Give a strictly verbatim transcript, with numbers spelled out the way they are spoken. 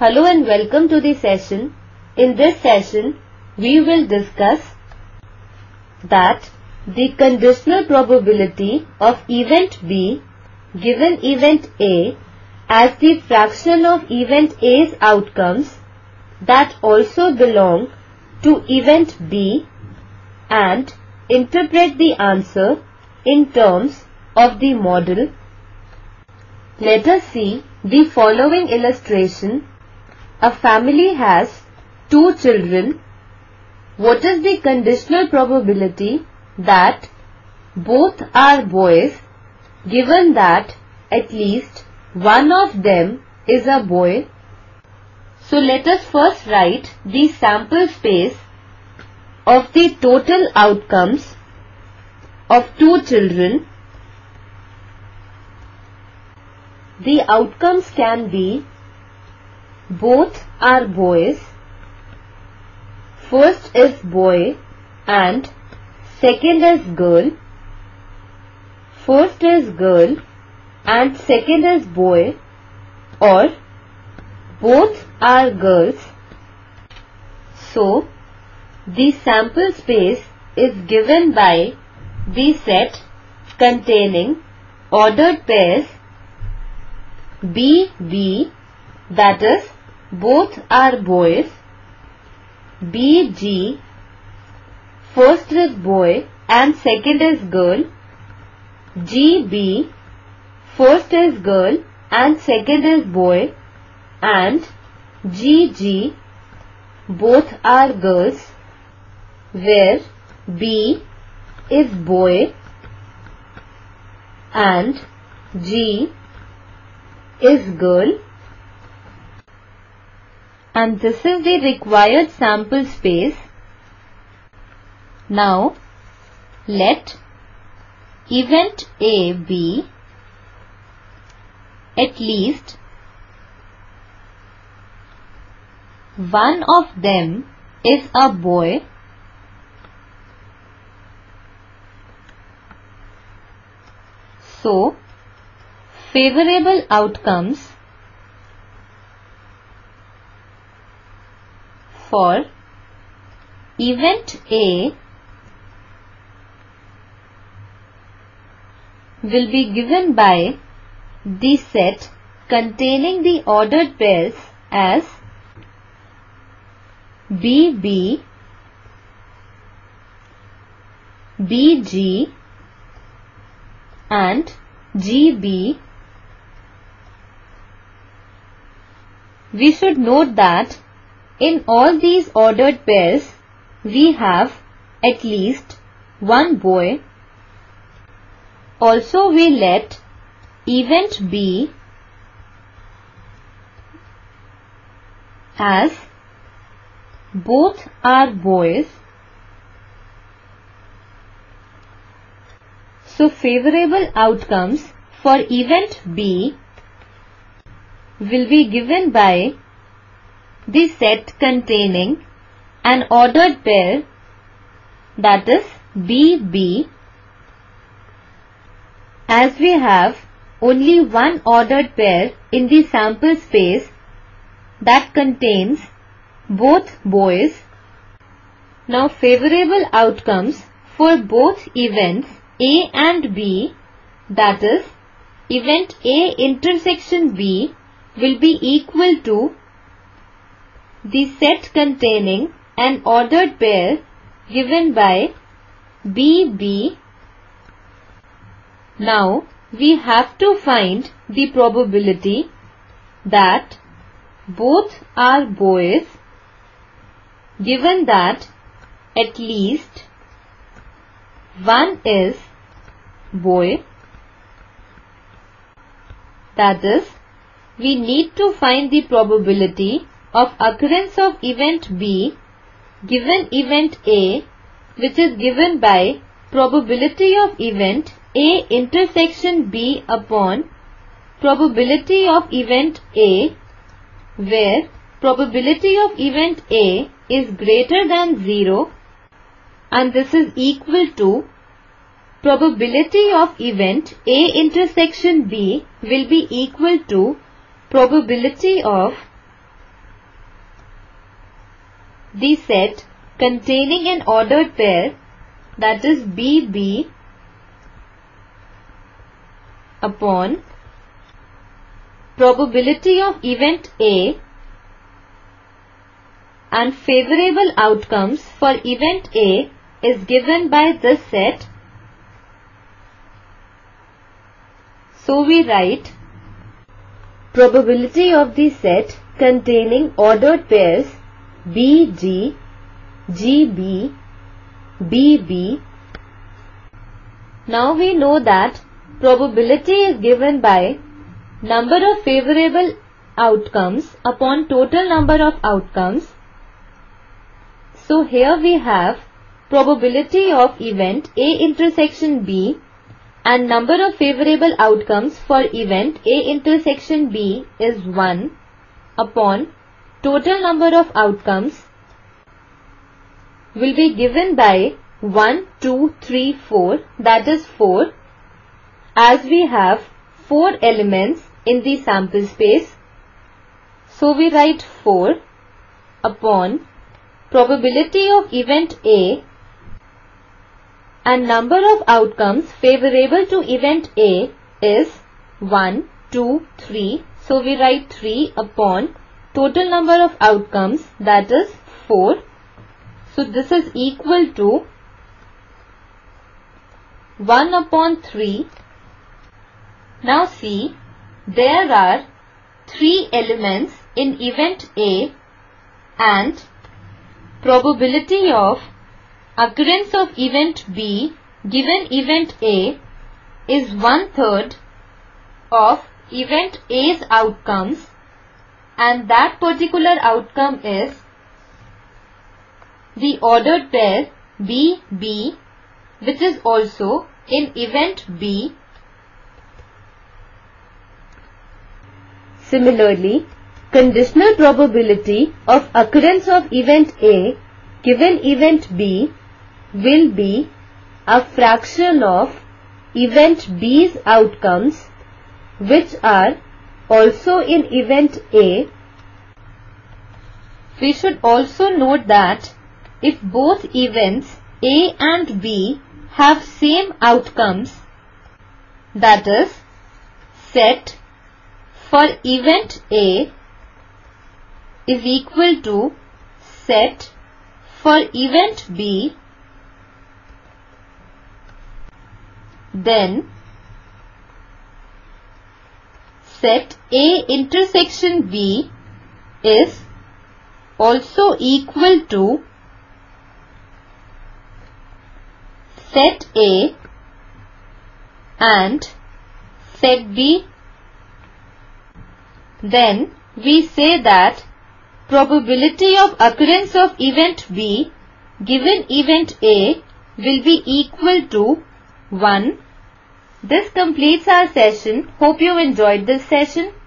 Hello and welcome to the session. In this session, we will discuss that the conditional probability of event B given event A as the fraction of event A's outcomes that also belong to event B, and interpret the answer in terms of the model. Let us see the following illustration. A family has two children. What is the conditional probability that both are boys given that at least one of them is a boy? So let us first write the sample space of the total outcomes of two children. The outcomes can be both are boys, first is boy and second is girl, first is girl and second is boy, or both are girls. So, the sample space is given by the set containing ordered pairs B B, that is both are boys, B G, first is boy and second is girl, G B, first is girl and second is boy, and G G, both are girls, where B is boy and G is girl. And this is the required sample space. Now, let event A be at least one of them is a boy, so favorable outcomes for event A will be given by the set containing the ordered pairs as B B, B G and G B. We should note that in all these ordered pairs, we have at least one boy. Also, we let event B as both are boys. So, favorable outcomes for event B will be given by the set containing an ordered pair, that is B B. As we have only one ordered pair in the sample space that contains both boys. Now, favorable outcomes for both events A and B, that is event A intersection B, will be equal to the set containing an ordered pair given by B B. Now, we have to find the probability that both are boys given that at least one is boy. That is, we need to find the probability of occurrence of event B given event A, which is given by probability of event A intersection B upon probability of event A, where probability of event A is greater than zero, and this is equal to probability of event A intersection B will be equal to probability of the set containing an ordered pair, that is B B upon probability of event A and favorable outcomes for event A is given by this set. So we write probability of the set containing ordered pairs B G, G B, B B. Now we know that probability is given by number of favorable outcomes upon total number of outcomes. So here we have probability of event A intersection B and number of favorable outcomes for event A intersection B is one upon total number of outcomes will be given by one, two, three, four, that is four, as we have four elements in the sample space. So we write four upon probability of event A and number of outcomes favorable to event A is one, two, three. So we write three upon total number of outcomes, that is four. So this is equal to one upon three. Now see, there are three elements in event A and probability of occurrence of event B given event A is one third of event A's outcomes, and that particular outcome is the ordered pair B B, which is also in event B. Similarly, conditional probability of occurrence of event A given event B will be a fraction of event B's outcomes, which are also in event A. We should also note that if both events A and B have same outcomes, that is, set for event A is equal to set for event B, then set A intersection B is also equal to set A and set B. Then we say that probability of occurrence of event B given event A will be equal to one. This completes our session. Hope you enjoyed this session.